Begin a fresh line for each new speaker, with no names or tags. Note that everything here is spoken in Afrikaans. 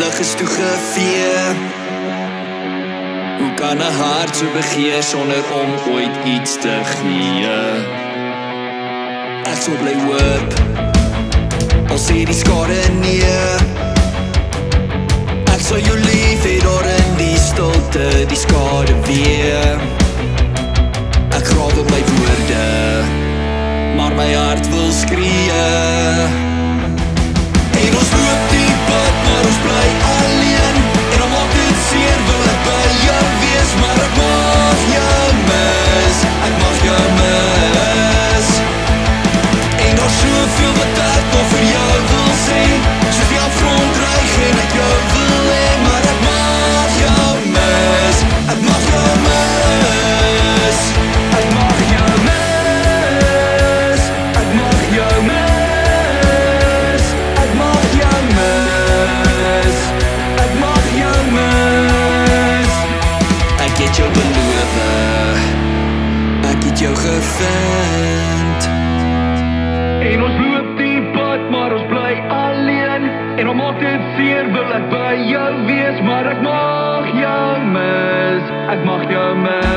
lig is toegevee. Hoe kan 'n hart so begeer sonder om ooit iets te gee? Ek sal bly hoop, al sê die skade nee. Ek sal jou lief hê daar in die stilte, die skade weer. Ek grawe my woorde, maar my hart wil skree. En ons loop die pad, maar ons bly alleen. En al maak dit seer, wil ek by jou wees. Maar ek mag jou mis, ek mag jou mis. En daar soveel wat ek nog vir jou wil sê, soos die afgrond dreig en ek jou wil hê. Maar ek mag jou mis, ek mag jou mis. Ek mag jou mis, ek mag jou mis. Ek mag jou mis, ek mag jou mis. Ek het jou beloof, ek het jou gevind. En ons loop die pad, maar ons bly alleen. En al maak dit seer, wil ek by jou wees. Maar ek mag jou mis, ek mag jou mis.